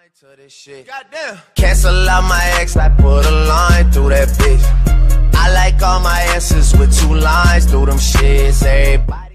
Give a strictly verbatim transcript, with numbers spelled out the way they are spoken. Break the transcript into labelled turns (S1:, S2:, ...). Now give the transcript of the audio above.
S1: To this shit. Goddamn. Cancel out my ex, I put a line through that bitch. I like all my answers with two lines through them shits. Everybody